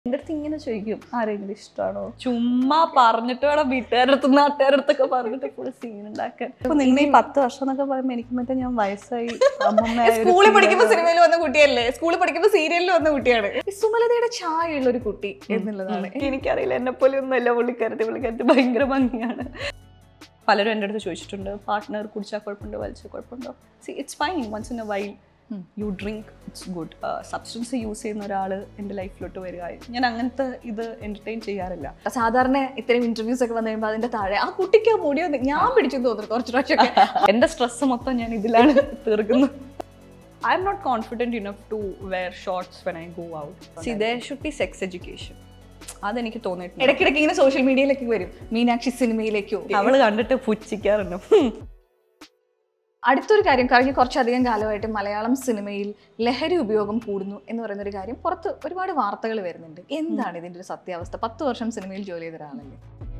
എൻ്റെ അടുത്ത് ഇങ്ങനെ ചോദിക്കും ആരെങ്കിലും ഇഷ്ടമാണോ, ചുമ്മാ പറഞ്ഞിട്ട് വേണം വീട്ടുകാരടുത്ത് നാട്ടുകാരടുത്തൊക്കെ പറഞ്ഞിട്ട് ഫുൾ സീൻ ഉണ്ടാക്കാൻ. അപ്പൊ നിങ്ങൾ ഈ 10 വർഷം എന്നൊക്കെ പറയുമ്പോൾ എനിക്ക് മറ്റേ ഞാൻ വയസ്സായി സ്കൂളിൽ പഠിക്കുമ്പോൾ സിനിമയിൽ വന്ന കുട്ടിയല്ലേ, സ്കൂളിൽ പഠിക്കുമ്പോൾ സീരിയലിൽ വന്ന കുട്ടിയാണ്. സുമലതയുടെ ചായയുള്ള ഒരു കുട്ടി എന്നുള്ളതാണ്. എനിക്കറിയില്ല, എന്നെ പോലെ ഒന്നുമല്ല പുള്ളിക്കാരത്തി ഭയങ്കര ഭംഗിയാണ്. പലരും എൻ്റെ അടുത്ത് ചോദിച്ചിട്ടുണ്ട് പാർട്ട്ണർ കുടിച്ചാൽ കുഴപ്പമുണ്ടോ വലിച്ചാൽ കുഴപ്പമുണ്ടോ. See it's fine once in a while you drink, it's good. Substance use ചെയ്യുന്ന ഒരാൾ എൻ്റെ ലൈഫിലോട്ട് വരിക, ഞാൻ അങ്ങനത്തെ ഇത് എൻ്റർടൈൻ ചെയ്യാറില്ല. സാധാരണ ഇത്തരം ഇന്റർവ്യൂസ് ഒക്കെ വന്നു കഴിയുമ്പോൾ അതിന്റെ താഴെ ആ കുട്ടിക്ക് മുടിയോ ഞാൻ പിടിച്ചു തോന്നുന്നു കുറച്ച് പ്രാവശ്യമൊക്കെ. എൻ്റെ സ്ട്രെസ് മൊത്തം ഞാൻ ഇതിലാണ് തീർക്കുന്നത്. I am not confident enough to wear shorts when I go out. See, there should be sex education. അതെനിക്ക് തോന്നിയിട്ടുണ്ട്. ഇടയ്ക്കിടയ്ക്ക് ഇങ്ങനെ സോഷ്യൽ മീഡിയയിലേക്ക് വരും, മീനാക്ഷി സിനിമയിലേക്കോ അവള് കണ്ടിട്ട് പുച്ഛിക്കാറുണ്ട്. അടുത്തൊരു കാര്യം, കഴിഞ്ഞ കുറച്ചധികം കാലമായിട്ട് മലയാളം സിനിമയിൽ ലഹരി ഉപയോഗം കൂടുന്നു എന്ന് പറയുന്നൊരു കാര്യം പുറത്ത് ഒരുപാട് വാർത്തകൾ വരുന്നുണ്ട്. എന്താണ് ഇതിൻ്റെ ഒരു സത്യാവസ്ഥ? 10 വർഷം സിനിമയിൽ ജോലി ചെയ്ത ഒരാളല്ലേ.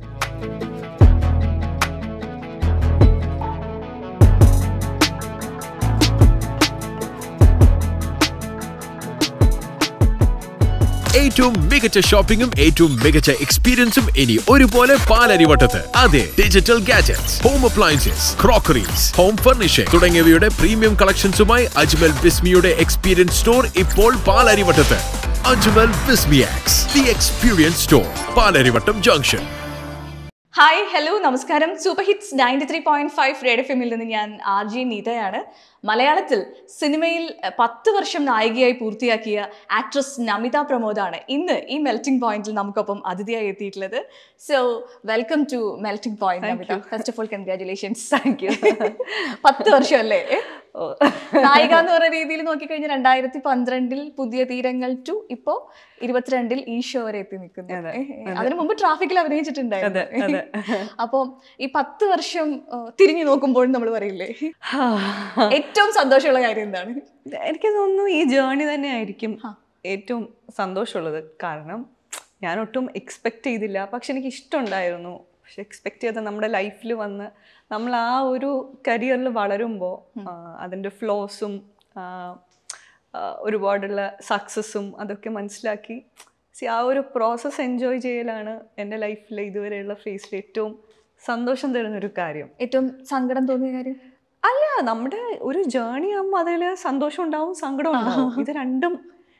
ഏറ്റവും മികച്ച ഷോപ്പിംഗും ഏറ്റവും മികച്ച എക്സ്പീരിയൻസും ഇനി ഒരുപോലെ പാലരിവട്ടത്ത്. അതെ, digital gadgets, home appliances, crockeries, home furnishing തുടങ്ങിയവയുടെ പ്രീമിയം കളക്ഷൻസുമായി അജ്മൽ ബിസ്മിയുടെ എക്സ്പീരിയൻസ് സ്റ്റോർ ഇപ്പോൾ പാലരിവട്ടത്ത്. അജ്മൽ ബിസ്മിയാക്സ്, the experience store, Palarivattom junction. Hi, hello, നമസ്കാരം. സൂപ്പർ ഹിറ്റ്സ് 93.5 റേഡിയോ എഫ്എമ്മിൽ നിന്ന് ഞാൻ RJ നീതയാണ്. മലയാളത്തിൽ സിനിമയിൽ 10 വർഷം നായികയായി പൂർത്തിയാക്കിയ ആക്ട്രസ് നമിത പ്രമോദാണ് ഇന്ന് ഈ മെൽറ്റിംഗ് പോയിന്റിൽ നമുക്കൊപ്പം അതിഥിയായി എത്തിയിട്ടുള്ളത്. So welcome to melting point Namitha. First of all congratulations. Thank you. 10 വർഷം അല്ലേ നായിക എന്ന് പറയുന്ന രീതിയിൽ നോക്കിക്കഴിഞ്ഞാൽ 2012 പുതിയ തീരങ്ങൾ ടു ഇപ്പോ 22 ഈ ഷോ വരെ എത്തി നിൽക്കുന്നു. അതിനു മുമ്പ് ട്രാഫിക്കിൽ അഭിനയിച്ചിട്ടുണ്ടായിരുന്നു. അപ്പൊ ഈ 10 വർഷം തിരിഞ്ഞു നോക്കുമ്പോഴും നമ്മൾ പറയില്ലേ ഏറ്റവും സന്തോഷമുള്ള കാര്യം എന്താണ്? എനിക്ക് തോന്നുന്നു ഈ ജേർണി തന്നെ ആയിരിക്കും ഏറ്റവും സന്തോഷമുള്ളത്. കാരണം ഞാൻ ഒട്ടും എക്സ്പെക്ട് ചെയ്തില്ല, പക്ഷെ എനിക്ക് ഇഷ്ടമുണ്ടായിരുന്നു. പക്ഷെ എക്സ്പെക്ട് ചെയ്ത നമ്മുടെ ലൈഫിൽ വന്ന് നമ്മൾ ആ ഒരു കരിയറിൽ വളരുമ്പോൾ അതിൻ്റെ ഫ്ലോസും ഒരുപാടുള്ള സക്സസ്സും അതൊക്കെ മനസ്സിലാക്കി ആ ഒരു പ്രോസസ്സ് എൻജോയ് ചെയ്യലാണ് എൻ്റെ ലൈഫിൽ ഇതുവരെയുള്ള ഫേസിൽ ഏറ്റവും സന്തോഷം തരുന്നൊരു കാര്യം. ഏറ്റവും സങ്കടം തോന്നിയ കാര്യം? അല്ല, നമ്മുടെ ഒരു ജേർണി ആകുമ്പോൾ അതിൽ സന്തോഷം ഉണ്ടാവും, സങ്കടം ഉണ്ടാവും. ഇത് രണ്ടും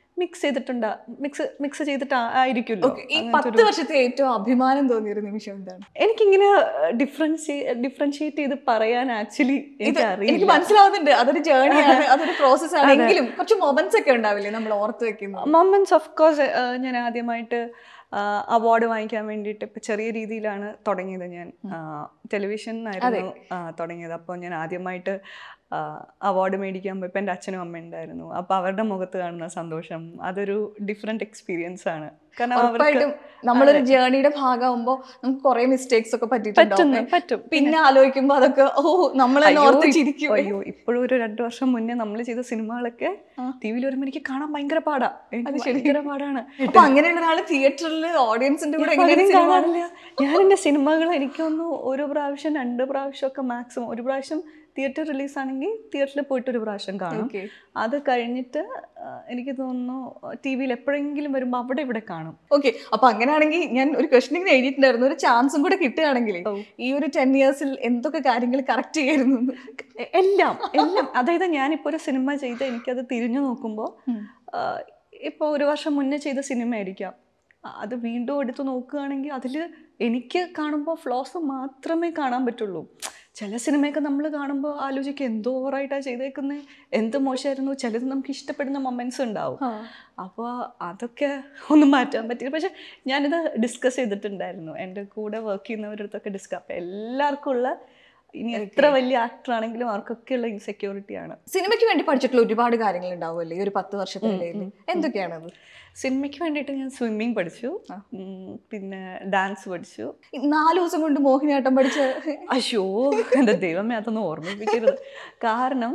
മിക്സ് ചെയ്തിട്ടായിരിക്കുമല്ലോ. ഈ 10 വർഷത്തെ ഏറ്റവും അഭിമാനം തോന്നിയൊരു നിമിഷം എന്താണ്? എനിക്കിങ്ങനെ ഡിഫറൻഷിയേറ്റ് ചെയ്ത് പറയാൻ ആക്ച്വലി എനിക്ക് മനസ്സിലാവുന്നുണ്ട്. അതൊരു ജേർണിയാണ്, അതൊരു പ്രോസസ് ആണ്. എങ്കിലും കുറച്ച് മൊമെന്റ്സ് ഒക്കെ ഉണ്ടാവില്ലേ നമ്മൾ ഓർത്ത് വെക്കുന്നത്? Moments of course. ഞാൻ ആദ്യമായിട്ട് അവാർഡ് വാങ്ങിക്കാൻ വേണ്ടിയിട്ട് ഇപ്പം ചെറിയ രീതിയിലാണ് തുടങ്ങിയത്. ഞാൻ ടെലിവിഷനായിരുന്നു തുടങ്ങിയത്. അപ്പോൾ ഞാൻ ആദ്യമായിട്ട് അവാർഡ് മേടിക്കാൻ പോയപ്പോൾ എൻ്റെ അച്ഛനും അമ്മയും ഉണ്ടായിരുന്നു. അപ്പോൾ അവരുടെ മുഖത്ത് കാണുന്ന സന്തോഷം അതൊരു ഡിഫറെൻറ്റ് എക്സ്പീരിയൻസ് ആണ്. കാരണം നമ്മളൊരു ജേർണിയുടെ ഭാഗമാകുമ്പോൾ നമുക്ക് കുറെ മിസ്റ്റേക്സ് ഒക്കെ പറ്റും. പിന്നെ ആലോചിക്കുമ്പോൾ അതൊക്കെ നമ്മൾ ഓർത്തിരിക്കും. അയ്യോ, ഇപ്പോഴും ഒരു 2 വർഷം മുന്നേ നമ്മൾ ചെയ്ത സിനിമകളൊക്കെ ടിവിയിൽ വരുമ്പോൾ എനിക്ക് കാണാൻ ഭയങ്കര പാടാണ്. അപ്പൊ അങ്ങനെയുള്ള ഒരാള് തിയേറ്ററിൽ ഓഡിയൻസിന്റെ കൂടെ കാണാറില്ല. ഞാൻ എൻ്റെ സിനിമകൾ എനിക്കൊന്ന് ഒരു പ്രാവശ്യം 2 പ്രാവശ്യം ഒക്കെ മാക്സിമം. ഒരു പ്രാവശ്യം തിയേറ്റർ റിലീസാണെങ്കിൽ തിയേറ്ററിൽ പോയിട്ട് ഒരു പ്രാവശ്യം കാണും. അത് കഴിഞ്ഞിട്ട് എനിക്ക് തോന്നുന്നു ടി വിയിൽ എപ്പോഴെങ്കിലും വരുമ്പോൾ അവിടെ ഇവിടെ കാണും. ഓക്കെ, അപ്പൊ അങ്ങനെയാണെങ്കിൽ ഞാൻ ഒരു ക്വസ്റ്റ്യൻ ഇങ്ങനെ എഴുതിയിട്ടുണ്ടായിരുന്നു, ഒരു ചാൻസും കൂടെ കിട്ടുകയാണെങ്കിൽ ഈ ഒരു 10 ഇയേഴ്സിൽ എന്തൊക്കെ കാര്യങ്ങൾ കറക്റ്റ് ചെയ്യായിരുന്നു? എല്ലാം. അതായത് ഞാനിപ്പോൾ ഒരു സിനിമ ചെയ്ത് എനിക്കത് തിരിഞ്ഞു നോക്കുമ്പോൾ ഇപ്പോൾ ഒരു വർഷം മുന്നേ ചെയ്ത സിനിമ ആയിരിക്കാം, അത് വീണ്ടും എടുത്ത് നോക്കുകയാണെങ്കിൽ അതിൽ എനിക്ക് കാണുമ്പോൾ ഫ്ലോസ് മാത്രമേ കാണാൻ പറ്റുള്ളൂ. ചില സിനിമയൊക്കെ നമ്മൾ കാണുമ്പോൾ ആലോചിക്കുക എന്തോ ഓവറായിട്ടാണ് ചെയ്തേക്കുന്നത്, എന്ത് മോശമായിരുന്നു. ചിലത് നമുക്ക് ഇഷ്ടപ്പെടുന്ന മൊമെൻറ്റ്സ് ഉണ്ടാവും. അപ്പോൾ അതൊക്കെ ഒന്നും മാറ്റാൻ പറ്റില്ല. പക്ഷെ ഞാനിത് ഡിസ്കസ് ചെയ്തിട്ടുണ്ടായിരുന്നു എൻ്റെ കൂടെ വർക്ക് ചെയ്യുന്നവരുടെ അടുത്തൊക്കെ അപ്പോൾ എല്ലാവർക്കും ഉള്ള, ഇനി എത്ര വലിയ ആക്ടർ ആണെങ്കിലും അവർക്കൊക്കെ ഉള്ള ഇൻസെക്യൂരിറ്റിയാണ്. സിനിമയ്ക്ക് വേണ്ടി പഠിച്ചിട്ടുള്ള ഒരുപാട് കാര്യങ്ങൾ ഉണ്ടാവുമല്ലേ ഈ ഒരു 10 വർഷത്തിനിടയിൽ? എന്തൊക്കെയാണത്? സിനിമയ്ക്ക് വേണ്ടിയിട്ട് ഞാൻ സ്വിമ്മിങ് പഠിച്ചു, പിന്നെ ഡാൻസ് പഠിച്ചു. 4 ദിവസം കൊണ്ട് മോഹിനിയാട്ടം പഠിച്ച? അയ്യോ എൻ്റെ ദൈവമേ, അതൊന്നും ഓർമ്മിപ്പിക്കരുത്. കാരണം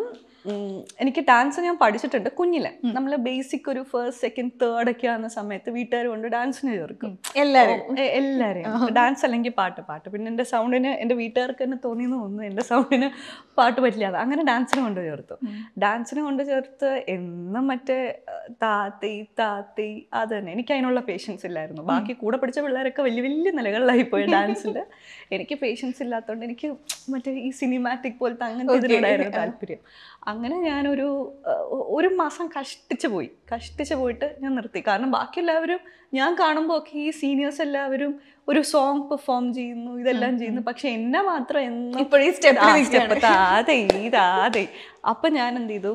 എനിക്ക് ഡാൻസ് ഞാൻ പഠിച്ചിട്ടുണ്ട് കുഞ്ഞിലെ. നമ്മൾ ബേസിക് ഒരു ഫസ്റ്റ് സെക്കൻഡ് തേർഡ് ഒക്കെ ആകുന്ന സമയത്ത് വീട്ടുകാർ കൊണ്ട് ഡാൻസിന് ചേർക്കും എല്ലാവരെയും. ഡാൻസ് അല്ലെങ്കിൽ പാട്ട്. പിന്നെ എൻ്റെ സൗണ്ടിന് എൻ്റെ വീട്ടുകാർക്ക് തന്നെ തോന്നിയെന്ന് തോന്നുന്നു എൻ്റെ സൗണ്ടിന് പാട്ട് പറ്റില്ല. അങ്ങനെ ഡാൻസിന് കൊണ്ട് ചേർത്തു. ഡാൻസിന് കൊണ്ട് ചേർത്ത് എന്നും മറ്റേ താത്തി അത് തന്നെ. എനിക്ക് അതിനുള്ള പേഷ്യൻസ് ഇല്ലായിരുന്നു. ബാക്കി കൂടെ പഠിച്ച പിള്ളേരൊക്കെ വലിയ വലിയ നിലകളിലായിപ്പോയി ഡാൻസിൽ. എനിക്ക് പേഷ്യൻസ് ഇല്ലാത്തതുകൊണ്ട് എനിക്ക് മറ്റേ ഈ സിനിമാറ്റിക് പോലത്തെ അങ്ങനത്തെ ഇതിനോടായിരുന്നു താല്പര്യം. അങ്ങനെ ഞാനൊരു മാസം കഷ്ടിച്ച് പോയിട്ട് ഞാൻ നിർത്തി. കാരണം ബാക്കി എല്ലാവരും ഞാൻ കാണുമ്പോൾ ഒക്കെ ഈ സീനിയേഴ്സ് എല്ലാവരും ഒരു സോങ് പെർഫോം ചെയ്യുന്നു, ഇതെല്ലാം ചെയ്യുന്നു. പക്ഷെ എന്നെ മാത്രം അതെ. അപ്പം ഞാൻ എന്ത് ചെയ്തു,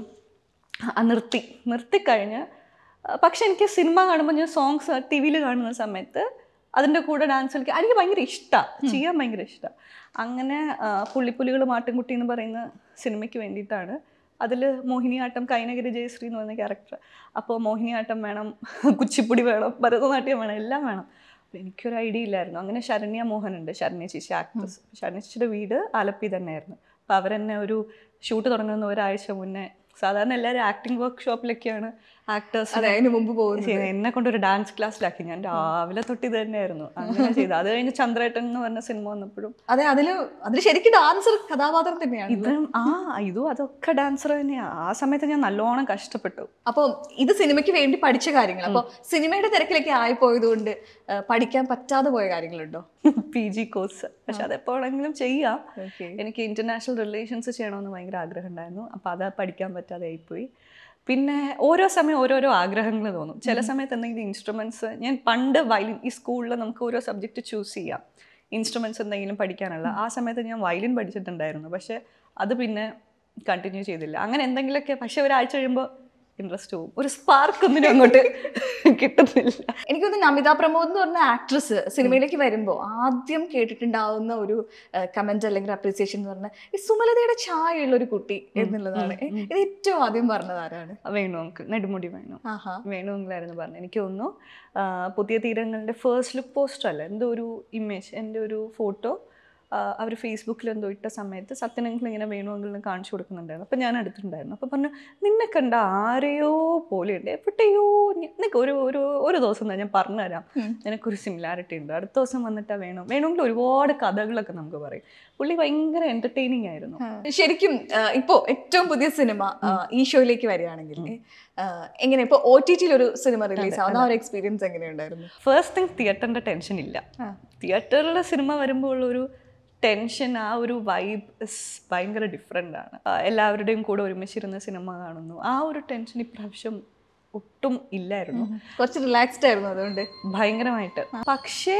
നിർത്തിക്കഴിഞ്ഞ്. പക്ഷെ എനിക്ക് സിനിമ കാണുമ്പോൾ ഞാൻ സോങ്സ് ടി വിയിൽ കാണുന്ന സമയത്ത് അതിൻ്റെ കൂടെ ഡാൻസ് കളിക്കാൻ എനിക്ക് ഭയങ്കര ഇഷ്ടമാണ്, ചെയ്യാൻ ഭയങ്കര ഇഷ്ടമാണ്. അങ്ങനെ പുള്ളിപ്പുലികൾ മാട്ടുംകുട്ടി എന്ന് പറയുന്ന സിനിമയ്ക്ക് വേണ്ടിയിട്ടാണ്. അതിൽ മോഹിനിയാട്ടം, കൈനഗിരി ജയശ്രീ എന്ന് പറയുന്ന ക്യാരക്ടർ. അപ്പോൾ മോഹിനിയാട്ടം വേണം, കുച്ചിപ്പുടി വേണം, ഭരതനാട്യം വേണം, എല്ലാം വേണം. അപ്പോൾ എനിക്കൊരു ഐഡിയ ഇല്ലായിരുന്നു. അങ്ങനെ ശരണ്യ മോഹൻ ഉണ്ട്, ശരണ്യ ചേച്ചി ആക്ട്രസ്. ശരണ്യ ചേച്ചിയുടെ വീട് ആലപ്പി തന്നെയായിരുന്നു. അപ്പോൾ അവരെന്നെ ഒരു ഷൂട്ട് തുടങ്ങുന്ന ഒരാഴ്ച മുന്നേ, സാധാരണ എല്ലാവരും ആക്ടിങ് വർക്ക്ഷോപ്പിലൊക്കെയാണ് ആക്ടേഴ്സ് അതിന് മുമ്പ് പോകുന്നത്, എന്നെ കൊണ്ടൊരു ഡാൻസ് ക്ലാസ്സിലാക്കി. ഞാൻ രാവിലെ തൊട്ട് ഇത് തന്നെയായിരുന്നു അങ്ങനെ ചെയ്തത്. അത് കഴിഞ്ഞ് ചന്ദ്രേട്ടൻ എന്ന് പറഞ്ഞ സിനിമ വന്നപ്പോഴും അതെ, അതില് ശരിക്കും ഡാൻസർ കഥാപാത്രം തന്നെയാണ് ഇതും അതൊക്കെ ഡാൻസർ തന്നെയാണ്. ആ സമയത്ത് ഞാൻ നല്ലോണം കഷ്ടപ്പെട്ടു. അപ്പോൾ ഇത് സിനിമയ്ക്ക് വേണ്ടി പഠിച്ച കാര്യങ്ങൾ, അപ്പോൾ സിനിമയുടെ തിരക്കിലൊക്കെ ആയിപ്പോയത് കൊണ്ട് പഠിക്കാൻ പറ്റാതെ പോയ കാര്യങ്ങളുണ്ടോ? PG കോഴ്സ്, പക്ഷെ അതെപ്പോഴെങ്കിലും ചെയ്യാം. എനിക്ക് ഇന്റർനാഷണൽ റിലേഷൻസ് ചെയ്യണമെന്ന് ഭയങ്കര ആഗ്രഹം ഉണ്ടായിരുന്നു. അപ്പോൾ അത് പഠിക്കാൻ പറ്റാതെ ആയിപ്പോയി. പിന്നെ ഓരോ സമയം ഓരോരോ ആഗ്രഹങ്ങൾ തോന്നും. ചില സമയത്ത് എന്തെങ്കിലും ഇൻസ്ട്രുമെൻറ്റ്സ്, ഞാൻ പണ്ട് വയലിൻ, ഈ സ്കൂളിൽ നമുക്ക് ഓരോ സബ്ജക്റ്റ് ചൂസ് ചെയ്യാം ഇൻസ്ട്രുമെൻറ്റ്സ് എന്തെങ്കിലും പഠിക്കാനുള്ള. ആ സമയത്ത് ഞാൻ വയലിൻ പഠിച്ചിട്ടുണ്ടായിരുന്നു, പക്ഷെ അത് പിന്നെ കണ്ടിന്യൂ ചെയ്തില്ല. അങ്ങനെ എന്തെങ്കിലുമൊക്കെ, പക്ഷെ ഒരാഴ്ച കഴിയുമ്പോൾ ഇൻട്രസ്റ്റ് പോകും, ഒരു സ്പാർക്ക് ഒന്നിനും അങ്ങോട്ട് കിട്ടുന്നില്ല. എനിക്കൊന്ന് നമിത പ്രമോദ് എന്ന് പറഞ്ഞ ആക്ട്രസ് സിനിമയിലേക്ക് വരുമ്പോൾ ആദ്യം കേട്ടിട്ടുണ്ടാവുന്ന ഒരു കമന്റ് അല്ലെങ്കിൽ അപ്രീസിയേഷൻ എന്ന് പറഞ്ഞാൽ ഈ സുമലതയുടെ ചായയുള്ള ഒരു കുട്ടി എന്നുള്ളതാണ്. ഇത് ഏറ്റവും ആദ്യം പറഞ്ഞത് ആരാണ്? വേണു അങ്കിൾ, നെടുമുടി വേണു അങ്കിളായിരുന്നു പറഞ്ഞത്. എനിക്ക് തോന്നുന്നു പുതിയ തീരങ്ങളുടെ ഫസ്റ്റ് ലുക്ക് പോസ്റ്റർ അല്ല, എന്തോ ഒരു ഇമേജ്, എൻ്റെ ഒരു ഫോട്ടോ അവർ ഫേസ്ബുക്കിൽ എന്തോ ഇട്ട സമയത്ത് സത്യനങ്ങൾ ഇങ്ങനെ വേണു അങ്കിളിന് കാണിച്ചു കൊടുക്കുന്നുണ്ടായിരുന്നു. അപ്പം ഞാൻ അടുത്തുണ്ടായിരുന്നു. അപ്പോൾ പറഞ്ഞു, നിന്നെ കണ്ട ആരെയോ പോലെയുണ്ട്, എവിടെയോ നിനക്ക് ഒരു ദിവസം ഞാൻ പറഞ്ഞുതരാം, നിനക്കൊരു സിമിലാരിറ്റി ഉണ്ട്. അടുത്ത ദിവസം വന്നിട്ടാ വേണമെങ്കിൽ ഒരുപാട് കഥകളൊക്കെ നമുക്ക് പറയും. പുള്ളി ഭയങ്കര എന്റർടൈനിങ് ആയിരുന്നു. ശരിക്കും ഇപ്പോൾ ഏറ്റവും പുതിയ സിനിമ ഈ ഷോയിലേക്ക് വരികയാണെങ്കിൽ എങ്ങനെ, ഇപ്പോൾ OTT ഒരു സിനിമ റിലീസ് ആവുന്ന ഒരു എക്സ്പീരിയൻസ് എങ്ങനെയുണ്ടായിരുന്നു? ഫസ്റ്റ് തിങ്, തിയേറ്ററിൻ്റെ ടെൻഷൻ ഇല്ല. തിയേറ്ററിലെ സിനിമ വരുമ്പോൾ ഒരു ടെൻഷൻ, ആ ഒരു വൈബ് ഭയങ്കര ഡിഫറെൻ്റ് ആണ്. എല്ലാവരുടെയും കൂടെ ഒരുമിച്ചിരുന്ന സിനിമ കാണുന്നു, ആ ഒരു ടെൻഷൻ ഇപ്രാവശ്യം ഒട്ടും ഇല്ലായിരുന്നു. കുറച്ച് റിലാക്സ്ഡ് ആയിരുന്നു അതുകൊണ്ട് ഭയങ്കരമായിട്ട്. പക്ഷേ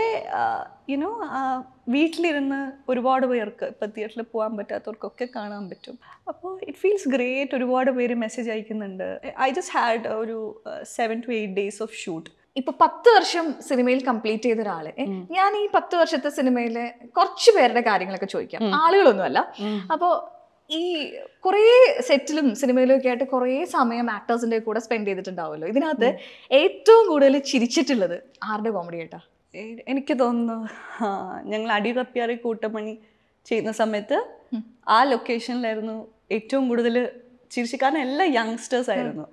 യുനോ വീട്ടിലിരുന്ന് ഒരുപാട് പേർക്ക്, ഇപ്പം തിയേറ്ററിൽ പോകാൻ പറ്റാത്തവർക്കൊക്കെ കാണാൻ പറ്റും. അപ്പോൾ ഇറ്റ് ഫീൽസ് ഗ്രേറ്റ്. ഒരുപാട് പേര് മെസ്സേജ് അയക്കുന്നുണ്ട്. ഐ ജസ്റ്റ് ഹാഡ് ഒരു 7 to 8 days ഓഫ് ഷൂട്ട്. ഇപ്പൊ 10 വർഷം സിനിമയിൽ കംപ്ലീറ്റ് ചെയ്ത ഒരാള്, ഞാൻ ഈ 10 വർഷത്തെ സിനിമയിലെ കുറച്ച് പേരുടെ കാര്യങ്ങളൊക്കെ ചോദിക്കാം, ആളുകളൊന്നുമല്ല. അപ്പോ ഈ കുറേ സെറ്റിലും സിനിമയിലും ഒക്കെ ആയിട്ട് കുറേ സമയം ആക്ടേഴ്സിന്റെ കൂടെ സ്പെൻഡ് ചെയ്തിട്ടുണ്ടാവുമല്ലോ. ഇതിനകത്ത് ഏറ്റവും കൂടുതൽ ചിരിച്ചിട്ടുള്ളത് ആരുടെ കോമഡി ആയിട്ടാ? എനിക്ക് തോന്നുന്നു ഞങ്ങൾ അടികപ്പിയാറി കൂട്ടമണി ചെയ്യുന്ന സമയത്ത് ആ ലൊക്കേഷനിലായിരുന്നു ഏറ്റവും കൂടുതൽ ചിരിച്ചു. കാരണം എല്ലാം യങ്സ്റ്റേഴ്സ് ആയിരുന്നു.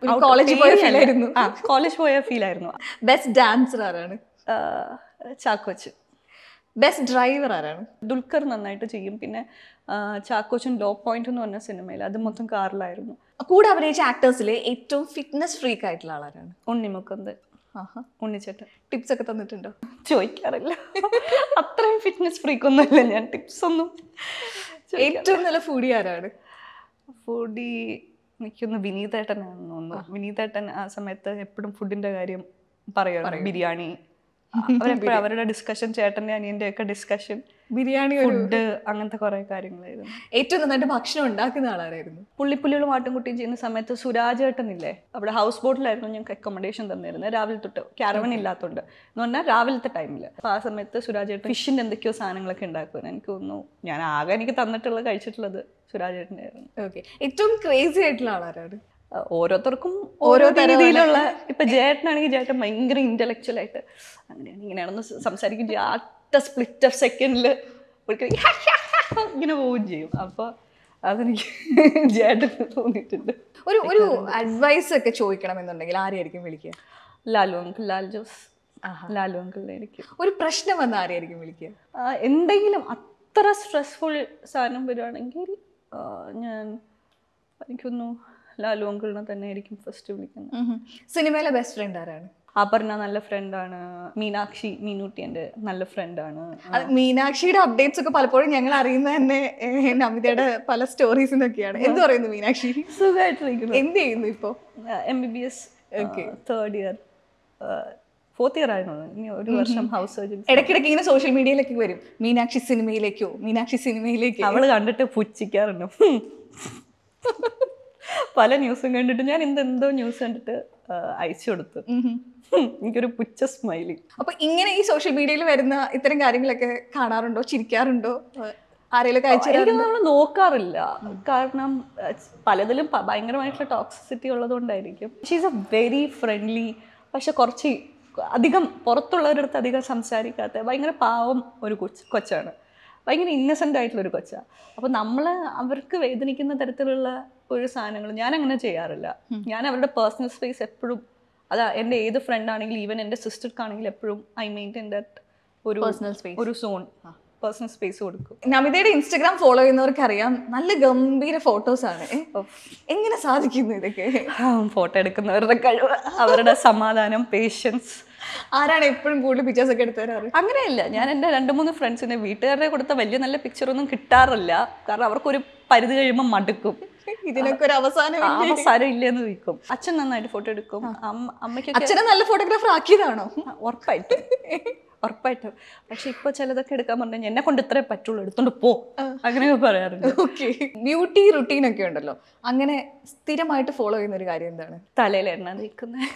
കോളേജ് പോയ ഫീൽ ആയിരുന്നു. ബെസ്റ്റ് ഡാൻസർ ആരാണ്? ചാക്കോച്ചൻ. ബെസ്റ്റ് ഡ്രൈവർ ആരാണ്? ദുൽഖർ നന്നായിട്ട് ചെയ്യും. പിന്നെ ചാക്കോച്ചൻ ലോ പോയിന്റ് എന്ന് പറഞ്ഞ സിനിമയിൽ അത് മൊത്തം കാറിലായിരുന്നു. കൂടെ അഭിനയിച്ച ആക്ടേഴ്സിലെ ഏറ്റവും ഫിറ്റ്നസ് ഫ്രീക്ക് ആയിട്ടുള്ള ആളാരാണ്? ഉണ്ണിമുക്കന്ത്, ഉണ്ണിച്ചേട്ടൻ. ടിപ്സ് ഒക്കെ തന്നിട്ടുണ്ടോ? ചോദിക്കാറില്ല, അത്രയും ഫിറ്റ്നസ് ഫ്രീക്ക് ഒന്നുമില്ല ഞാൻ. ടിപ്സ് ഒന്നും. ഏറ്റവും നല്ല ഫുഡി ആരാണ്? ഫുഡി എനിക്കൊന്ന് വിനീതേട്ടനാണെന്ന് തോന്നുന്നു. വിനീതേട്ടൻ ആ സമയത്ത് എപ്പോഴും ഫുഡിന്റെ കാര്യം പറയുകയാണ്. ബിരിയാണി, അവരെപ്പോഴും അവരുടെ ഡിസ്കഷൻ, ചേട്ടൻ്റെ അനിയൻ്റെ ഒക്കെ ഡിസ്കഷൻ, ബിരിയാണി, ഫുഡ്, അങ്ങനത്തെ കുറെ കാര്യങ്ങളായിരുന്നു. ഏറ്റവും നന്നായിട്ട് ഭക്ഷണം ഉണ്ടാക്കുന്ന ആളായിരുന്നു? പുള്ളിപ്പുലികളും ആട്ടുംകുട്ടിയും ചെയ്യുന്ന സമയത്ത് സുരാജ് ഏട്ടനില്ലേ, അവിടെ ഹൗസ് ബോട്ടിലായിരുന്നു ഞങ്ങൾക്ക് അക്കോമഡേഷൻ തന്നിരുന്നത്. രാവിലെ തൊട്ട്, ക്യാരവൻ ഇല്ലാത്തതുകൊണ്ട് എന്ന് പറഞ്ഞാൽ രാവിലത്തെ ടൈമിൽ. അപ്പോൾ ആ സമയത്ത് സുരാജ് ഏട്ടൻ ഫിഷിൻ്റെ എന്തൊക്കെയോ സാധനങ്ങളൊക്കെ ഉണ്ടാക്കുമായിരുന്നു. എനിക്ക് തോന്നുന്നു ഞാൻ ആകെ എനിക്ക് തന്നിട്ടുള്ളത് കഴിച്ചിട്ടുള്ളത് സുരാജ് ഏട്ടൻ്റെ ആയിരുന്നു. ഓക്കെ. ഏറ്റവും ക്രേസി ആയിട്ടുള്ള ആളാരാണ്? ഓരോരുത്തർക്കും ഓരോ രീതിയിലുള്ള. ഇപ്പൊ ജേട്ടനാണെങ്കിൽ ചേട്ടൻ ഭയങ്കര ഇന്റലക്ച്വൽ ആയിട്ട് അങ്ങനെയാണ് ഇങ്ങനെയാണെന്ന് സംസാരിക്കും ചെയ്യും. സ്പ്ലിറ്റ് ഓഫ് സെക്കൻഡിൽ ഇങ്ങനെ പോവുകയും ചെയ്യും. അപ്പോൾ അതെനിക്ക് ചേട്ടന് തോന്നിയിട്ടുണ്ട്. ഒരു അഡ്വൈസ് ഒക്കെ ചോദിക്കണമെന്നുണ്ടെങ്കിൽ ആരെയായിരിക്കും വിളിക്കുക? ലാലു അങ്കിൾ, ലാൽ ജോസ്, ലാലു അങ്കിളിനായിരിക്കും. ഒരു പ്രശ്നം വന്ന ആരെയായിരിക്കും വിളിക്കുക? എന്തെങ്കിലും അത്ര സ്ട്രെസ്ഫുൾ സാധനം വരുവാണെങ്കിൽ ഞാൻ എനിക്കൊന്നു ലാലു അങ്കിളിനെ തന്നെ ആയിരിക്കും ഫസ്റ്റ് വിളിക്കുന്നത്. സിനിമയിലെ ബെസ്റ്റ് ഫ്രണ്ട് ആരാണ്? അപർണ നല്ല ഫ്രണ്ടാണ്. മീനാക്ഷി, മീനൂട്ടി എൻ്റെ നല്ല ഫ്രണ്ടാണ്. മീനാക്ഷിയുടെ അപ്ഡേറ്റ്സ് ഒക്കെ പലപ്പോഴും ഞങ്ങൾ അറിയുന്നത് തന്നെ നമിതയുടെ പല സ്റ്റോറീസ് എന്നൊക്കെയാണ്. എന്ത് പറയുന്നു മീനാക്ഷി? സുഖമായിട്ടിരിക്കുന്നു. എന്ത് ചെയ്യുന്നു ഇപ്പോൾ? MBBS third year, fourth year ആയിരുന്നു. ഇനി ഒരു വർഷം ഹൗസ് സർജൻ. ഇടയ്ക്കിടയ്ക്ക് ഇങ്ങനെ സോഷ്യൽ മീഡിയയിലേക്ക് വരും, മീനാക്ഷി സിനിമയിലേക്കോ, മീനാക്ഷി സിനിമയിലേക്കോ. അവള് കണ്ടിട്ട് പുച്ഛിക്കാറുണ്ട്. പല ന്യൂസും കണ്ടിട്ട് ഞാൻ എന്തോ ന്യൂസ് കണ്ടിട്ട് അയച്ചു കൊടുത്തു. എനിക്കൊരു പുച്ഛ സ്മൈലി. അപ്പൊ ഇങ്ങനെ ഈ സോഷ്യൽ മീഡിയയിൽ വരുന്ന ഇത്തരം കാര്യങ്ങളൊക്കെ കാണാറുണ്ടോ, ചിരിക്കാറുണ്ടോ? ആരെങ്കിലും അയച്ചു നമ്മൾ നോക്കാറില്ല. കാരണം പലതിലും ഭയങ്കരമായിട്ടുള്ള ടോക്സിസിറ്റി ഉള്ളതുകൊണ്ടായിരിക്കും. ഷീസ് എ വെരി ഫ്രണ്ട്ലി, പക്ഷെ കുറച്ച് അധികം പുറത്തുള്ളവരുടെ അടുത്ത് അധികം സംസാരിക്കാത്ത ഭയങ്കര പാവം ഒരു കൊച്ചാണ്. ഭയങ്കര ഇന്നസെൻ്റ് ആയിട്ടുള്ളൊരു കൊച്ചാണ്. അപ്പോൾ നമ്മൾ അവർക്ക് വേദനിക്കുന്ന തരത്തിലുള്ള ഒരു സാധനങ്ങൾ ഞാൻ അങ്ങനെ ചെയ്യാറില്ല. ഞാൻ അവരുടെ പേഴ്സണൽ സ്പേസ് എപ്പോഴും, അതാ എൻ്റെ ഏത് ഫ്രണ്ട് ആണെങ്കിലും ഈവൻ എൻ്റെ സിസ്റ്റർക്കാണെങ്കിലും എപ്പോഴും ഐ മെയിൻറ്റെയിൻ ദാറ്റ് ഒരു ഒരു സോൺ, പേഴ്സണൽ സ്പേസ് കൊടുക്കും. നമിതയുടെ ഇൻസ്റ്റഗ്രാം ഫോളോ ചെയ്യുന്നവർക്ക് അറിയാം, നല്ല ഗംഭീര ഫോട്ടോസ് ആണ്. എങ്ങനെ സാധിക്കുന്നു ഇതൊക്കെ? ഫോട്ടോ എടുക്കുന്നവരുടെ കഴിവ്, അവരുടെ സമാധാനം, പേഷ്യൻസ്. ആരാണ് എപ്പോഴും കൂടുതൽ പിക്ചേഴ്സ് ഒക്കെ എടുത്തു തരാറ്? അങ്ങനെയല്ല, ഞാൻ എൻ്റെ 2-3 ഫ്രണ്ട്സിനെ വീട്ടുകാരുടെ കൊടുത്ത വലിയ നല്ല പിക്ചറൊന്നും കിട്ടാറില്ല. കാരണം അവർക്കൊരു പരിധി കഴിയുമ്പോൾ മടുക്കും. ഇതിനൊക്കെ ഒരു അവസാനം ഇല്ലെന്ന് ചോദിക്കും. അച്ഛൻ നന്നായിട്ട് ഫോട്ടോ എടുക്കും. അമ്മയ്ക്ക് അച്ഛനെ നല്ല ഫോട്ടോഗ്രാഫർ ആക്കിയതാണോ? ഉറപ്പായിട്ടും. പക്ഷെ ഇപ്പൊ ചിലതൊക്കെ എടുക്കാൻ പറഞ്ഞു എന്നെ കൊണ്ട് ഇത്രേ പറ്റുള്ളൂ, എടുത്തോണ്ട് പോ, അങ്ങനെയൊക്കെ പറയാറുണ്ട്. ഓക്കെ. ബ്യൂട്ടി റുട്ടീൻ ഒക്കെ ഉണ്ടല്ലോ, അങ്ങനെ സ്ഥിരമായിട്ട് ഫോളോ ചെയ്യുന്ന ഒരു കാര്യം എന്താണ്? തലയിൽ എണ്ണ തേക്കുന്നത്.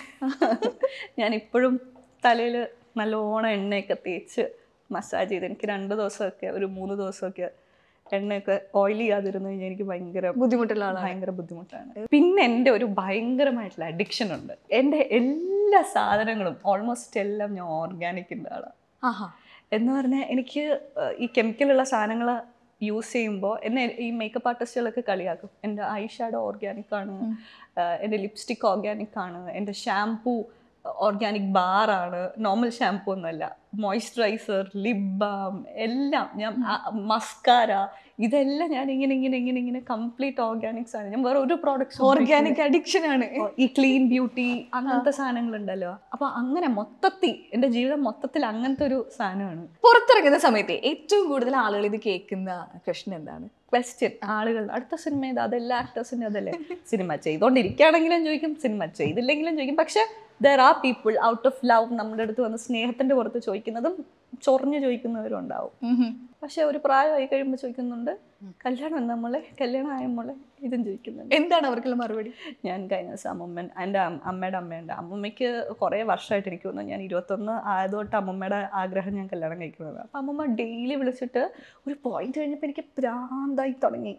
ഞാൻ ഇപ്പോഴും തലയിൽ നല്ലോണം എണ്ണയൊക്കെ തേച്ച് മസാജ് ചെയ്ത് എനിക്ക് 2 ദിവസമൊക്കെ, ഒരു 3 ദിവസമൊക്കെ എണ്ണയൊക്കെ ഓയിൽ ചെയ്യാതിരുന്നു കഴിഞ്ഞാൽ എനിക്ക് ഭയങ്കര ബുദ്ധിമുട്ടാണ്. പിന്നെ എൻ്റെ ഒരു ഭയങ്കരമായിട്ടുള്ള അഡിക്ഷൻ ഉണ്ട്. എൻ്റെ എല്ലാ സാധനങ്ങളും ഓൾമോസ്റ്റ് എല്ലാം ഞാൻ ഓർഗാനിക് ഉണ്ട് ആളാണ്. എന്ന് പറഞ്ഞാൽ എനിക്ക് ഈ കെമിക്കലുള്ള സാധനങ്ങൾ യൂസ് ചെയ്യുമ്പോൾ എന്നെ ഈ മേക്കപ്പ് ആർട്ടിസ്റ്റുകളൊക്കെ കളിയാക്കും. എൻ്റെ ഐ ഷാഡോ ഓർഗാനിക് ആണ്, എൻ്റെ ലിപ്സ്റ്റിക് ഓർഗാനിക് ആണ്, എൻ്റെ ഷാംപൂ ഓർഗാനിക് ബാറാണ്, നോർമൽ ഷാംപൂ ഒന്നുമല്ല, മോയ്സ്ചറൈസർ, ലിപ് ബാം എല്ലാം ഞാൻ, മസ്കാര, ഇതെല്ലാം ഞാൻ ഇങ്ങനെ കംപ്ലീറ്റ് ഓർഗാനിക്സ് ആണ്. ഞാൻ വേറെ ഒരു പ്രോഡക്ട്സ് ഓർഗാനിക് അഡിക്ഷൻ ആണ്. ഈ ക്ലീൻ ബ്യൂട്ടി അങ്ങനത്തെ സാധനങ്ങളുണ്ടല്ലോ. അപ്പൊ അങ്ങനെ മൊത്തത്തിൽ എൻ്റെ ജീവിതം മൊത്തത്തിൽ അങ്ങനത്തെ ഒരു സാധനമാണ്. പുറത്തിറങ്ങുന്ന സമയത്ത് ഏറ്റവും കൂടുതൽ ആളുകൾ ഇത് കേൾക്കുന്ന ക്വസ്റ്റ്യൻ എന്താണ്? ക്വസ്റ്റ്യൻ ആളുകൾ അടുത്ത സിനിമ ഇത്, അതെല്ലാം ആക്ടേഴ്സിൻ്റെ അതല്ലേ. സിനിമ ചെയ്തുകൊണ്ടിരിക്കുകയാണെങ്കിലും ചോദിക്കും, സിനിമ ചെയ്തില്ലെങ്കിലും ചോദിക്കും. പക്ഷെ there are people out of love നമ്മുടെ അടുത്ത് വന്ന് സ്നേഹത്തിന്റെ പുറത്ത് ചോദിക്കുന്നതും ചൊറിഞ്ഞു ചോദിക്കുന്നവരും ഉണ്ടാവും. പക്ഷെ ഒരു പ്രായമായി കഴിയുമ്പോൾ ചോദിക്കുന്നുണ്ട്, കല്യാണം എന്താ മോളെ, കല്യാണം ആയ മോളെ, ഇതും ചോദിക്കുന്നുണ്ട്. എന്താണ് അവർക്കുള്ള മറുപടി? ഞാൻ കഴിഞ്ഞ ദിവസം എൻ്റെ അമ്മയുടെ അമ്മയുണ്ട്. അമ്മമ്മയ്ക്ക് കുറേ വർഷമായിട്ട് എനിക്ക് തോന്നുന്നു, ഞാൻ 21 ആയതുകൊണ്ട് അമ്മമ്മയുടെ ആഗ്രഹം ഞാൻ കല്യാണം കഴിക്കുന്നത്. അപ്പം അമ്മമ്മ ഡെയിലി വിളിച്ചിട്ട് ഒരു പോയിന്റ് കഴിഞ്ഞപ്പോൾ എനിക്ക് ഭ്രാന്തായി തുടങ്ങി,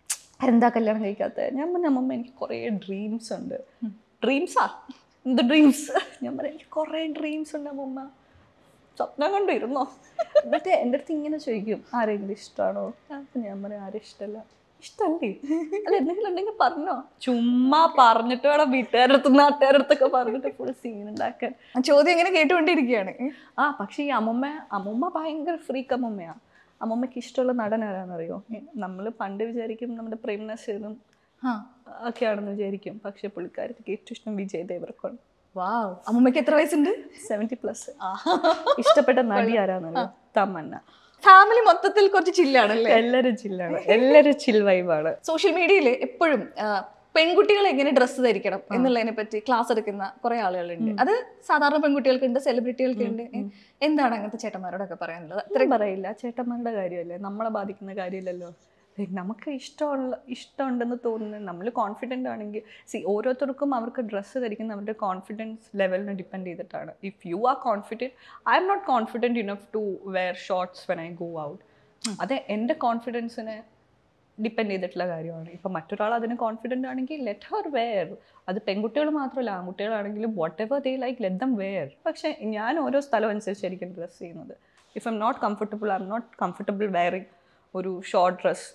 എന്താ കല്യാണം കഴിക്കാത്തത്? ഞാൻ പറഞ്ഞു, അമ്മമ്മ എനിക്ക് കുറേ ഡ്രീംസ് ഉണ്ട്. ഡ്രീംസാ? എന്ത് ഡ്രീംസ്? ഞാൻ പറയാം, എനിക്ക് കുറേ ഡ്രീംസ് ഉണ്ട് അമ്മമ്മ, സ്വപ്നം കണ്ടിരുന്നോ? എന്നിട്ട് എൻ്റെ അടുത്ത് ഇങ്ങനെ ചോദിക്കും, ആരെങ്കിലും ഇഷ്ടമാണോ? അപ്പം ഞാൻ പറയാം, ആരും ഇഷ്ടമല്ല. ഇഷ്ടമല്ലേ? അല്ല എന്തെങ്കിലും ഉണ്ടെങ്കിൽ പറഞ്ഞോ. ചുമ്മാ പറഞ്ഞിട്ട് വേണം വീട്ടുകാരുടെ അടുത്ത് നാട്ടുകാരുടെ അടുത്തൊക്കെ പറഞ്ഞിട്ട് ഫുൾ സീൻ ഉണ്ടാക്കാൻ. ചോദ്യം ഇങ്ങനെ കേട്ടുകൊണ്ടിരിക്കുകയാണ്. പക്ഷേ ഈ അമ്മമ്മ ഭയങ്കര ഫ്രീക്ക് അമ്മമ്മയാണ്. അമ്മമ്മയ്ക്ക് ഇഷ്ടമുള്ള നടൻ ആരാന്നറിയോ? നമ്മൾ പണ്ട് വിചാരിക്കും നമ്മുടെ പ്രേം നസീറും ഒക്കെയാണെന്ന് വിചാരിക്കും. പക്ഷെ പുള്ളിക്കാരത്തേക്ക് ഏറ്റവും ഇഷ്ടം വിജയ് ദേവരക്കൊണ്ട. വാവ്. അമ്മമ്മയ്ക്ക് എത്ര വയസ്സുണ്ട്? 70+. ഇഷ്ടപ്പെട്ട നടി ആരാന്നറിയോ? തമന്ന. ഫാമിലി മൊത്തത്തിൽ കുറച്ച് ചില്ലാണല്ലേ? എല്ലാവരും ചില്ലാണ്, എല്ലാവരും ചിൽ വൈബാണ്. സോഷ്യൽ മീഡിയയിൽ എപ്പോഴും പെൺകുട്ടികൾ എങ്ങനെ ഡ്രസ്സ് ധരിക്കണം എന്നുള്ളതിനെ പറ്റി ക്ലാസ് എടുക്കുന്ന കുറെ ആളുകളുണ്ട്. അത് സാധാരണ പെൺകുട്ടികൾക്കുണ്ട്, സെലിബ്രിറ്റികൾക്കുണ്ട്. എന്താണ് അങ്ങനത്തെ ചേട്ടന്മാരോടൊക്കെ പറയാനുള്ളത്? അത്രയും പറയില്ല, ചേട്ടന്മാരുടെ കാര്യമല്ലേ, നമ്മളെ ബാധിക്കുന്ന കാര്യമില്ലല്ലോ. നമുക്ക് ഇഷ്ടമുണ്ടെന്ന് തോന്നുന്നത്, നമ്മൾ കോൺഫിഡൻ്റ് ആണെങ്കിൽ, ഓരോരുത്തർക്കും അവർക്ക് ഡ്രസ്സ് ധരിക്കുന്ന അവരുടെ കോൺഫിഡൻസ് ലെവലിനെ ഡിപ്പെൻഡ് ചെയ്തിട്ടാണ്. If you are confident, I'm not confident enough to wear shorts when I go out. അത് എൻ്റെ കോൺഫിഡൻസിനെ ഡിപ്പെൻഡ് ചെയ്തിട്ടുള്ള കാര്യമാണ്. ഇപ്പം മറ്റൊരാൾ അതിന് കോൺഫിഡൻ്റ് ആണെങ്കിൽ ലെറ്റ് ഹർ വെയർ. അത് പെൺകുട്ടികൾ മാത്രമല്ല, ആൺകുട്ടികളാണെങ്കിലും whatever they like let them wear. പക്ഷേ ഞാൻ ഓരോ സ്ഥലം അനുസരിച്ചായിരിക്കും ഡ്രസ്സ് ചെയ്യുന്നത്. If I'm not comfortable, I'm not comfortable wearing ഒരു ഷോർട്ട് ഡ്രസ്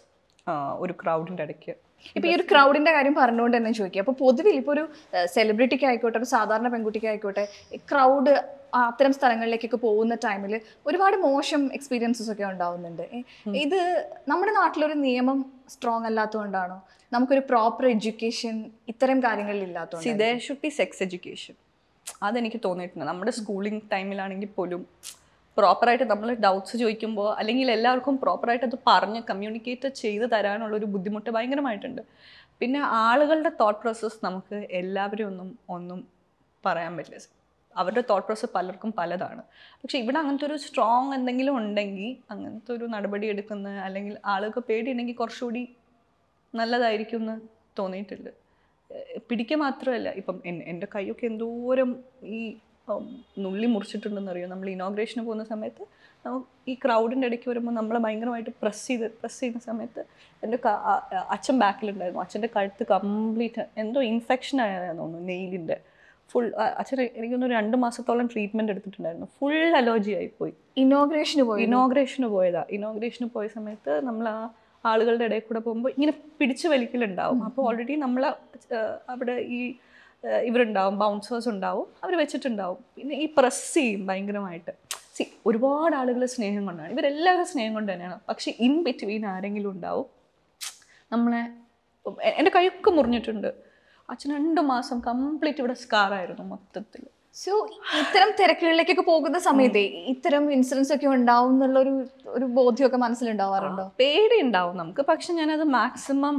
ഒരു ക്രൗഡിൻ്റെ ഇടയ്ക്ക്. ഇപ്പൊ ഈ ഒരു ക്രൗഡിന്റെ കാര്യം പറഞ്ഞുകൊണ്ട് തന്നെ ചോദിക്കുക, അപ്പൊ പൊതുവിൽ ഇപ്പൊ ഒരു സെലിബ്രിറ്റിക്ക് ആയിക്കോട്ടെ, ഒരു സാധാരണ പെൺകുട്ടിക്ക് ആയിക്കോട്ടെ, ക്രൗഡ് അത്തരം സ്ഥലങ്ങളിലേക്കൊക്കെ പോകുന്ന ടൈമിൽ ഒരുപാട് മോശം എക്സ്പീരിയൻസസ് ഒക്കെ ഉണ്ടാവുന്നുണ്ട്. ഇത് നമ്മുടെ നാട്ടിലൊരു നിയമം സ്ട്രോങ് അല്ലാത്തതുകൊണ്ടാണോ, നമുക്കൊരു പ്രോപ്പർ എഡ്യൂക്കേഷൻ ഇത്തരം കാര്യങ്ങളിൽ ഇല്ലാത്തതുകൊണ്ട്? there should be sex education. അതെനിക്ക് തോന്നിയിട്ടുണ്ട്. നമ്മുടെ സ്കൂളിംഗ് ടൈമിലാണെങ്കിൽ പോലും പ്രോപ്പറായിട്ട് നമ്മൾ ഡൗട്ട്സ് ചോദിക്കുമ്പോൾ അല്ലെങ്കിൽ എല്ലാവർക്കും പ്രോപ്പറായിട്ട് അത് പറഞ്ഞ് കമ്മ്യൂണിക്കേറ്റ് ചെയ്ത് തരാനുള്ളൊരു ബുദ്ധിമുട്ട് ഭയങ്കരമായിട്ടുണ്ട്. പിന്നെ ആളുകളുടെ തോട്ട് പ്രോസസ്സ് നമുക്ക് എല്ലാവരും ഒന്നും പറയാൻ പറ്റില്ല. അവരുടെ തോട്ട് പ്രോസസ്സ് പലർക്കും പലതാണ്. പക്ഷെ ഇവിടെ അങ്ങനത്തെ ഒരു സ്ട്രോങ് എന്തെങ്കിലും ഉണ്ടെങ്കിൽ, അങ്ങനത്തെ ഒരു നടപടി എടുക്കുന്ന അല്ലെങ്കിൽ ആളുകൾക്ക് പേടിയുണ്ടെങ്കിൽ കുറച്ചുകൂടി നല്ലതായിരിക്കും എന്ന് തോന്നിയിട്ടുണ്ട്. പിടിക്കുക മാത്രമല്ല, ഇപ്പം എൻ്റെ കൈയൊക്കെ എന്തോരം ഈ നുള്ളി മുറിച്ചിട്ടുണ്ടെന്ന് അറിയോ. നമ്മൾ ഇനോഗ്രേഷന് പോകുന്ന സമയത്ത് ഈ ക്രൗഡിൻ്റെ ഇടയ്ക്ക് വരുമ്പോൾ നമ്മളെ ഭയങ്കരമായിട്ട് പ്രസ് ചെയ്യുന്ന സമയത്ത് എൻ്റെ അച്ഛൻ ബാക്കിലുണ്ടായിരുന്നു. അച്ഛൻ്റെ കഴുത്ത് കംപ്ലീറ്റ് എന്തോ ഇൻഫെക്ഷൻ ആയതാണെന്ന് തോന്നുന്നു, നെയിലിൻ്റെ ഫുൾ. അച്ഛൻ എനിക്കൊന്ന് 2 മാസത്തോളം ട്രീറ്റ്മെൻറ്റ് എടുത്തിട്ടുണ്ടായിരുന്നു. ഫുൾ അലർജി ആയിപ്പോയി. ഇനോഗ്രേഷന് പോയതാ. ഇനോഗ്രേഷന് പോയ സമയത്ത് നമ്മൾ ആ ആളുകളുടെ ഇടയിൽ കൂടെ പോകുമ്പോൾ ഇങ്ങനെ പിടിച്ചു വലിക്കലുണ്ടാവും. അപ്പോൾ ഓൾറെഡി നമ്മൾ അവിടെ ഇവരുണ്ടാവും, ബൗൺസേഴ്സ് ഉണ്ടാവും, അവർ വെച്ചിട്ടുണ്ടാവും. പിന്നെ ഈ പ്രസ് ചെയ്യും ഭയങ്കരമായിട്ട്. ഒരുപാട് ആളുകൾ സ്നേഹം കൊണ്ടാണ്, ഇവരെല്ലാവരും സ്നേഹം കൊണ്ട് തന്നെയാണ്. പക്ഷെ ഇൻ ബിറ്റ്വീൻ ആരെങ്കിലും ഉണ്ടാവും നമ്മളെ. എൻ്റെ കൈയൊക്കെ മുറിഞ്ഞിട്ടുണ്ട്. അച്ഛൻ 2 മാസം കംപ്ലീറ്റ് ഇവിടെ സ്കാറായിരുന്നു മൊത്തത്തിൽ. സോ ഇത്തരം തിരക്കുകളിലേക്കൊക്കെ പോകുന്ന സമയത്ത് ഇത്തരം ഇൻസിഡൻസ് ഒക്കെ ഉണ്ടാവും എന്നുള്ള ഒരു ബോധ്യമൊക്കെ മനസ്സിലുണ്ടാവാറുണ്ടോ? പേടി ഉണ്ടാവും നമുക്ക്. പക്ഷെ ഞാനത് മാക്സിമം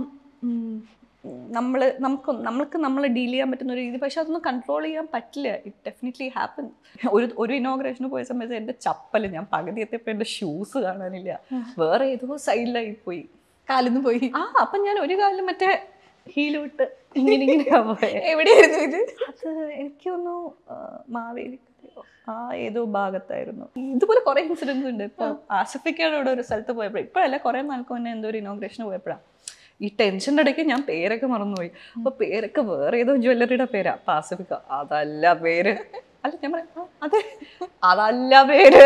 നമ്മൾക്ക് നമ്മളെ ഡീൽ ചെയ്യാൻ പറ്റുന്ന ഒരു രീതി. പക്ഷെ അതൊന്നും കൺട്രോൾ ചെയ്യാൻ പറ്റില്ല. It definitely happen. ഒരു ഇനോഗ്രേഷന് പോയ സമയത്ത് എൻ്റെ ചപ്പല്, ഞാൻ പകുതി എത്തിയപ്പോൾ എൻ്റെ ഷൂസ് കാണാനില്ല, വേറെ ഏതോ സൈഡിലായി പോയി, കാലിന്ന് പോയി. അപ്പം ഞാൻ ഒരു കാലം മറ്റേ ഹീല് വിട്ട് ഇങ്ങനെ എവിടെയായിരുന്നു ഇത്? അത് എനിക്കൊന്നു മാവേലിക്കരയോ ഏതോ ഭാഗത്തായിരുന്നു. ഇതുപോലെ കുറെ ഇൻസിഡൻസ് ഉണ്ട്. ഇപ്പൊ ആസിഫിക്കയുടെ ഇവിടെ ഒരു സ്ഥലത്ത് പോയപ്പോഴാണ്, ഇപ്പോഴല്ല കുറെ നാൾക്ക് മുന്നേ എന്തോ ഒരു ഇനോഗ്രേഷന് പോയപ്പോഴാണ് ഈ ടെൻഷൻ്റെ ഇടയ്ക്ക് ഞാൻ പേരൊക്കെ മറന്നുപോയി. അപ്പൊ പേരൊക്കെ വേറെ ഏതോ ജ്വല്ലറിയുടെ പേരാ. ആസിഫിക്ക അതല്ല പേര്. അല്ല ഞാൻ പറയാം അതെ അതല്ല പേര്.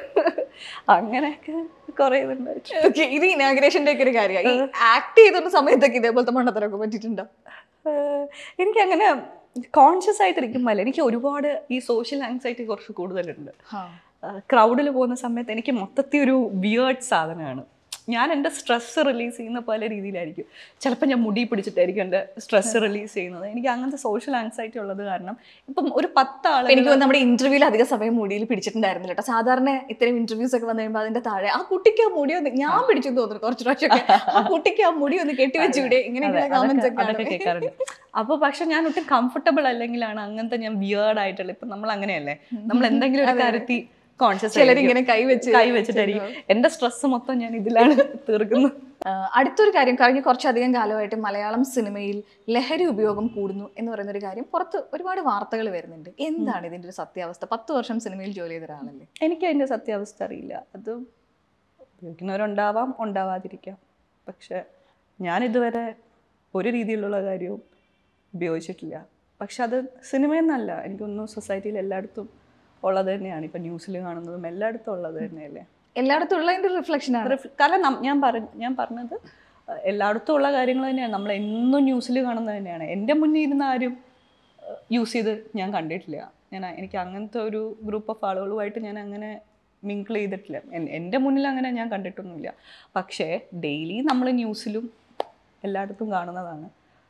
അങ്ങനെയൊക്കെ കുറെ ഇതുണ്ടായിട്ട്. ഇത് ഇനാഗ്രേഷന്റെ ഒക്കെ ഒരു കാര്യമാണ്. ആക്ട് ചെയ്തുന്ന സമയത്തൊക്കെ ഇതേപോലത്തെ മണ്ടത്തരമൊക്കെ പറ്റിയിട്ടുണ്ടോ? എനിക്കങ്ങനെ കോൺഷ്യസ് ആയിട്ടിരിക്കുമ്പോൾ എനിക്ക് ഒരുപാട് ഈ സോഷ്യൽ ആങ്സൈറ്റി കുറച്ച് കൂടുതലുണ്ട്. ക്രൗഡിൽ പോകുന്ന സമയത്ത് എനിക്ക് മൊത്തത്തിൽ ഒരു വിയേർഡ് സാധനമാണ്. ഞാൻ എൻ്റെ സ്ട്രെസ് റിലീസ് ചെയ്യുന്ന പല രീതിയിലായിരിക്കും. ചിലപ്പോൾ ഞാൻ മുടി പിടിച്ചിട്ടായിരിക്കും എൻ്റെ സ്ട്രെസ് റിലീസ് ചെയ്യുന്നത്. എനിക്ക് അങ്ങനത്തെ സോഷ്യൽ ആങ്സൈറ്റി ഉള്ളത് കാരണം ഇപ്പം ഒരു 10 ആൾ എനിക്ക് നമ്മുടെ ഇന്റർവ്യൂവിൽ അധിക സമയം മുടിയിൽ പിടിച്ചിട്ടുണ്ടായിരുന്നില്ല കേട്ടോ. സാധാരണ ഇത്തരം ഇന്റർവ്യൂസ് ഒക്കെ വന്നു കഴിയുമ്പോൾ അതിന്റെ താഴെ ആ കുട്ടിക്ക് ആ മുടി ഒന്ന് ഞാൻ പിടിച്ചെന്ന് തോന്നുന്നു കുറച്ച് പ്രാവശ്യമൊക്കെ, ആ കുട്ടിക്ക് ആ മുടി ഒന്ന് കെട്ടിവെച്ചൂടെ, ഇങ്ങനെയൊക്കെയുള്ള കമന്റ്സ് ഒക്കെ കേൾക്കാറുണ്ട്. അപ്പോൾ പക്ഷെ ഞാൻ ഒട്ടും കംഫർട്ടബിൾ അല്ലെങ്കിലാണ് അങ്ങനത്തെ ഞാൻ വിയേർഡ് ആയിട്ടുള്ള. ഇപ്പം നമ്മൾ അങ്ങനെയല്ലേ, നമ്മൾ എന്തെങ്കിലും ഒരു കാര്യത്തിൽ കോൺഷ്യസ് ഇങ്ങനെ കൈവച്ചിട്ടായിരിക്കും. എന്റെ സ്ട്രെസ് മൊത്തം ഞാൻ ഇതിലാണ് തീർക്കുന്നത്. അടുത്തൊരു കാര്യം, കഴിഞ്ഞ കുറച്ചധികം കാലമായിട്ട് മലയാളം സിനിമയിൽ ലഹരി ഉപയോഗം കൂടുന്നു എന്ന് പറയുന്നൊരു കാര്യം പുറത്ത് ഒരുപാട് വാർത്തകൾ വരുന്നുണ്ട്. എന്താണ് ഇതിന്റെ ഒരു സത്യാവസ്ഥ? 10 വർഷം സിനിമയിൽ ജോലി ചെയ്ത ഒരാളല്ലേ. എനിക്ക് അതിന്റെ സത്യാവസ്ഥ അറിയില്ല. അത് ഉപയോഗിക്കുന്നവരുണ്ടാവാം, ഉണ്ടാവാതിരിക്കാം. പക്ഷെ ഞാൻ ഇതുവരെ ഒരു രീതിയിലുള്ള കാര്യവും ഉപയോഗിച്ചിട്ടില്ല. പക്ഷെ അത് സിനിമയെന്നല്ല, എനിക്കൊന്നും സൊസൈറ്റിയിൽ എല്ലായിടത്തും ഉള്ളത് തന്നെയാണ്. ഇപ്പം ന്യൂസിൽ കാണുന്നതും എല്ലായിടത്തും ഉള്ളത് തന്നെയല്ലേ. എല്ലായിടത്തും ഉള്ളതിൻ്റെ റിഫ്ലക്ഷനാണ്. കാരണം ഞാൻ പറഞ്ഞത് എല്ലായിടത്തും ഉള്ള കാര്യങ്ങൾ തന്നെയാണ്. നമ്മൾ എന്നും ന്യൂസിൽ കാണുന്നത് തന്നെയാണ്. എൻ്റെ മുന്നിൽ ഇരുന്ന് ആരും യൂസ് ചെയ്ത് ഞാൻ കണ്ടിട്ടില്ല. എനിക്ക് അങ്ങനത്തെ ഒരു ഗ്രൂപ്പ് ഓഫ് ആളുകളുമായിട്ട് ഞാൻ അങ്ങനെ മിങ്കിൾ ചെയ്തിട്ടില്ല. എൻ്റെ മുന്നിൽ അങ്ങനെ ഞാൻ കണ്ടിട്ടൊന്നുമില്ല. പക്ഷേ ഡെയിലി നമ്മൾ ന്യൂസിലും എല്ലായിടത്തും കാണുന്നതാണ്.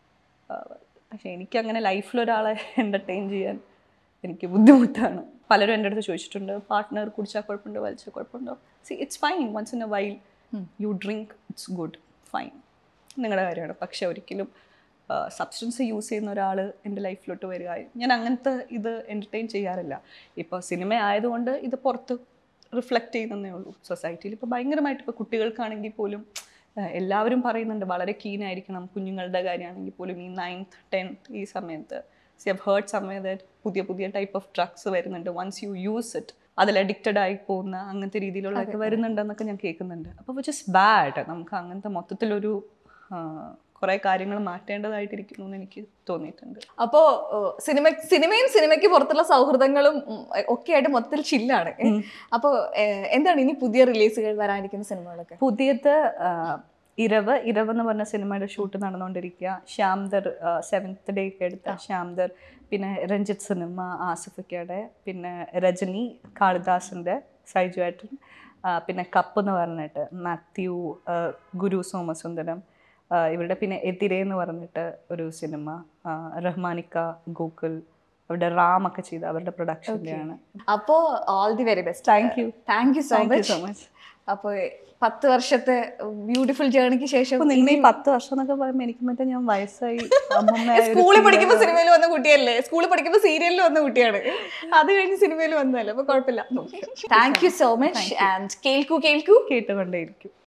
പക്ഷേ എനിക്കങ്ങനെ ലൈഫിലൊരാളെ എൻ്റർടൈൻ ചെയ്യാൻ എനിക്ക് ബുദ്ധിമുട്ടാണ്. പലരും എൻ്റെ അടുത്ത് ചോദിച്ചിട്ടുണ്ട്, പാർട്ട്ണർ കുടിച്ചാൽ കുഴപ്പമുണ്ടോ, വലിച്ചാൽ കുഴപ്പമുണ്ടോ? It's fine, once in a while you drink, it's good, fine, നിങ്ങളുടെ കാര്യമാണ്. പക്ഷെ ഒരിക്കലും സബ്സ്റ്റൻസ് യൂസ് ചെയ്യുന്ന ഒരാൾ എൻ്റെ ലൈഫിലോട്ട് വരിക, ഞാൻ അങ്ങനത്തെ ഇത് എൻ്റർടൈൻ ചെയ്യാറില്ല. ഇപ്പോൾ സിനിമ ആയതുകൊണ്ട് ഇത് പുറത്ത് റിഫ്ലക്റ്റ് ചെയ്യുന്നതേ ഉള്ളൂ. സൊസൈറ്റിയിൽ ഇപ്പോൾ ഭയങ്കരമായിട്ട് ഇപ്പോൾ കുട്ടികൾക്കാണെങ്കിൽ പോലും എല്ലാവരും പറയുന്നുണ്ട് വളരെ കീനായിരിക്കണം. കുഞ്ഞുങ്ങളുടെ കാര്യമാണെങ്കിൽ പോലും ഈ 9th 10th ഈ സമയത്ത് I've heard somewhere that പുതിയ ടൈപ്പ് ഓഫ് ഡ്രഗ്സ് വരുന്നുണ്ട്. വൺസ് യു യൂസ് ഇറ്റ് അതിൽ അഡിക്റ്റഡ് ആയി പോകുന്ന അങ്ങനത്തെ രീതിയിലുള്ളതൊക്കെ വരുന്നുണ്ടെന്നൊക്കെ ഞാൻ കേൾക്കുന്നുണ്ട്. അപ്പോൾ വിച്ച് ഇസ് ബാഡ്. നമുക്ക് അങ്ങനത്തെ മൊത്തത്തിലൊരു കുറേ കാര്യങ്ങൾ മാറ്റേണ്ടതായിട്ടിരിക്കുന്നു എന്ന് എനിക്ക് തോന്നിയിട്ടുണ്ട്. അപ്പോൾ സിനിമയും സിനിമയ്ക്ക് പുറത്തുള്ള സൗഹൃദങ്ങളും ഒക്കെ ആയിട്ട് മൊത്തത്തിൽ ചില്ലാണ്. അപ്പോൾ എന്താണ് ഇനി പുതിയ റിലീസുകൾ വരാനിരിക്കുന്ന സിനിമകളൊക്കെ? പുതിയത് ഇരവ് എന്ന് പറഞ്ഞ സിനിമയുടെ ഷൂട്ട് നടന്നുകൊണ്ടിരിക്കുക. ശ്യാംദർ 7th Day എടുത്ത ശ്യാംദർ, പിന്നെ രഞ്ജിത്ത് സിനിമ ആസിഫിക്കയുടെ, പിന്നെ രജനി കാളിദാസിൻ്റെ, സൈജു ഏട്ടൻ, പിന്നെ കപ്പ് എന്ന് പറഞ്ഞിട്ട് മാത്യു, ഗുരു സോമസുന്ദരം ഇവരുടെ, പിന്നെ എതിരെ എന്ന് പറഞ്ഞിട്ട് ഒരു സിനിമ റഹ്മാനിക്ക ഗോകുൽ അവരുടെ റാമൊക്കെ ചെയ്ത് അവരുടെ പ്രൊഡക്ഷൻ്റെയാണ്. അപ്പോൾ all the very best. Thank you so much. അപ്പോൾ 10 വർഷത്തെ ബ്യൂട്ടിഫുൾ ജേർണിക്ക് ശേഷം നിങ്ങൾ ഈ 10 വർഷം എന്നൊക്കെ പറയുമ്പോൾ എനിക്ക് മറ്റേ ഞാൻ വയസ്സായി സ്കൂളിൽ പഠിക്കുമ്പോൾ സിനിമയിൽ വന്ന കുട്ടിയല്ലേ, സ്കൂളിൽ പഠിക്കുമ്പോൾ സീരിയലിൽ വന്ന കുട്ടിയാണ്, അത് കഴിഞ്ഞ് സിനിമയിൽ വന്നതല്ലേ, അപ്പോൾ കുഴപ്പമില്ല. Thank you so much. And കേൾക്കൂ കേട്ടുകൊണ്ടേയിരിക്കും.